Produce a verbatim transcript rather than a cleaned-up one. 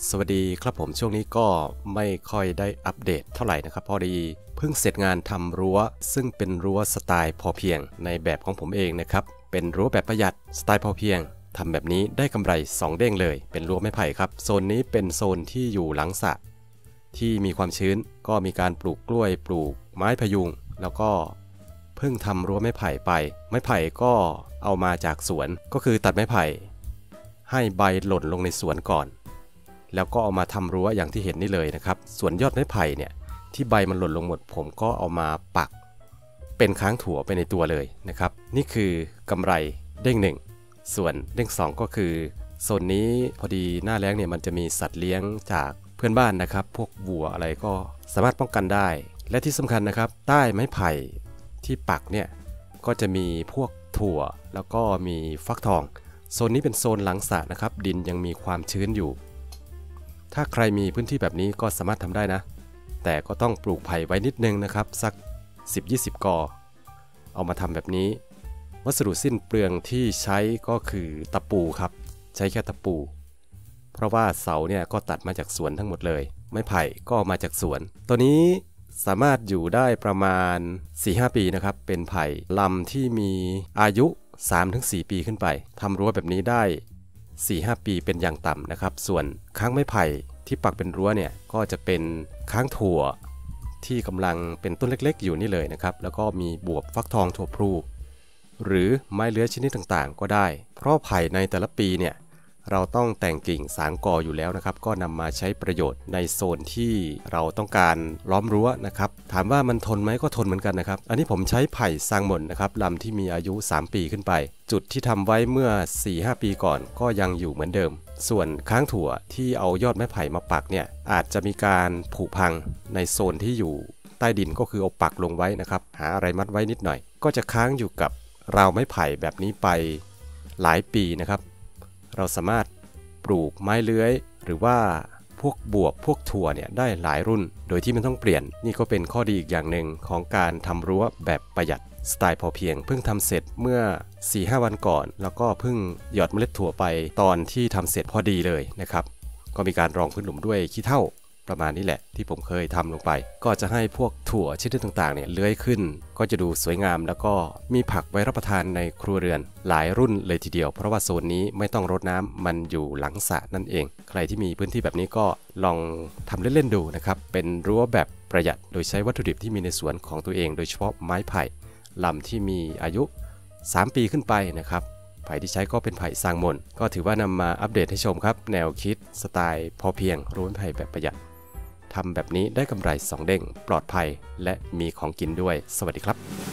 สวัสดีครับผมช่วงนี้ก็ไม่ค่อยได้อัปเดตเท่าไหร่นะครับพอดีเพิ่งเสร็จงานทำรั้วซึ่งเป็นรั้วสไตล์พอเพียงในแบบของผมเองนะครับเป็นรั้วแบบประหยัดสไตล์พอเพียงทำแบบนี้ได้กำไรสองเด้งเลยเป็นรั้วไม้ไผ่ครับโซนนี้เป็นโซนที่อยู่หลังสระที่มีความชื้นก็มีการปลูกกล้วยปลูกไม้พยุงแล้วก็เพิ่งทำรั้วไม้ไผ่ไปไม้ไผ่ก็เอามาจากสวนก็คือตัดไม้ไผ่ให้ใบหล่นลงในสวนก่อนแล้วก็เอามาทำรั้วอย่างที่เห็นนี่เลยนะครับส่วนยอดไม้ไผ่เนี่ยที่ใบมันหล่นลงหมดผมก็เอามาปักเป็นค้างถั่วไปในตัวเลยนะครับนี่คือกำไรเด้งหนึ่งส่วนเด้งสองก็คือโซนนี้พอดีหน้าแล้งเนี่ยมันจะมีสัตว์เลี้ยงจากเพื่อนบ้านนะครับพวกวัวอะไรก็สามารถป้องกันได้และที่สำคัญนะครับใต้ไม้ไผ่ที่ปักเนี่ยก็จะมีพวกถั่วแล้วก็มีฟักทองโซนนี้เป็นโซนหลังสระนะครับดินยังมีความชื้นอยู่ถ้าใครมีพื้นที่แบบนี้ก็สามารถทำได้นะแต่ก็ต้องปลูกไผ่ไว้นิดนึงนะครับสัก สิบถึงยี่สิบ กอเอามาทำแบบนี้วัสดุสิ้นเปลืองที่ใช้ก็คือตะปูครับใช้แค่ตะปูเพราะว่าเสาเนี่ยก็ตัดมาจากสวนทั้งหมดเลยไม้ไผ่ก็มาจากสวนตัวนี้สามารถอยู่ได้ประมาณ สี่ถึงห้า ปีนะครับเป็นไผ่ลำที่มีอายุ สามถึงสี่ ปีขึ้นไปทำรั้วแบบนี้ได้สี่ถึงห้า ปีเป็นอย่างต่ำนะครับส่วนค้างไม้ไผ่ที่ปักเป็นรั้วเนี่ยก็จะเป็นค้างถั่วที่กำลังเป็นต้นเล็กๆอยู่นี่เลยนะครับแล้วก็มีบวบฟักทองถั่วพลูหรือไม้เลื้อยชนิดต่างๆก็ได้เพราะไผ่ในแต่ละปีเนี่ยเราต้องแต่งกิ่งสางกออยู่แล้วนะครับก็นำมาใช้ประโยชน์ในโซนที่เราต้องการล้อมรั้วนะครับถามว่ามันทนไหมก็ทนเหมือนกันนะครับอันนี้ผมใช้ไผ่ซางหม่นนะครับลำที่มีอายุสามปีขึ้นไปจุดที่ทำไว้เมื่อ สี่ถึงห้า ปีก่อนก็ยังอยู่เหมือนเดิมส่วนค้างถั่วที่เอายอดไม้ไผ่มาปักเนี่ยอาจจะมีการผุพังในโซนที่อยู่ใต้ดินก็คือเอาปักลงไว้นะครับหาอะไรมัดไว้นิดหน่อยก็จะค้างอยู่กับราวไม้ไผ่แบบนี้ไปหลายปีนะครับเราสามารถปลูกไม้เลื้อยหรือว่าพวกบวบพวกถั่วเนี่ยได้หลายรุ่นโดยที่ไม่ต้องเปลี่ยนนี่ก็เป็นข้อดีอีกอย่างหนึ่งของการทำรั้วแบบประหยัดสไตล์พอเพียงเพิ่งทำเสร็จเมื่อ สี่ถึงห้า วันก่อนแล้วก็เพิ่งหยอดเมล็ดถั่วไปตอนที่ทำเสร็จพอดีเลยนะครับก็มีการรองพื้นหลุมด้วยขี้เถ้าประมาณนี้แหละที่ผมเคยทำลงไปก็จะให้พวกถั่วชนิดต่างๆเนี่ยเลื้อยขึ้นก็จะดูสวยงามแล้วก็มีผักไว้รับประทานในครัวเรือนหลายรุ่นเลยทีเดียวเพราะว่าโซนนี้ไม่ต้องรดน้ำมันอยู่หลังสระนั่นเองใครที่มีพื้นที่แบบนี้ก็ลองทำเล่นๆดูนะครับเป็นรั้วแบบประหยัดโดยใช้วัตถุดิบที่มีในสวนของตัวเองโดยเฉพาะไม้ไผ่ลำที่มีอายุสามปีขึ้นไปนะครับไผ่ที่ใช้ก็เป็นไผ่ซางหม่นก็ถือว่านำมาอัปเดตให้ชมครับแนวคิดสไตล์พอเพียงรั้วไม้ไผ่แบบประหยัดทำแบบนี้ได้กำไรสองเด้งปลอดภัยและมีของกินด้วยสวัสดีครับ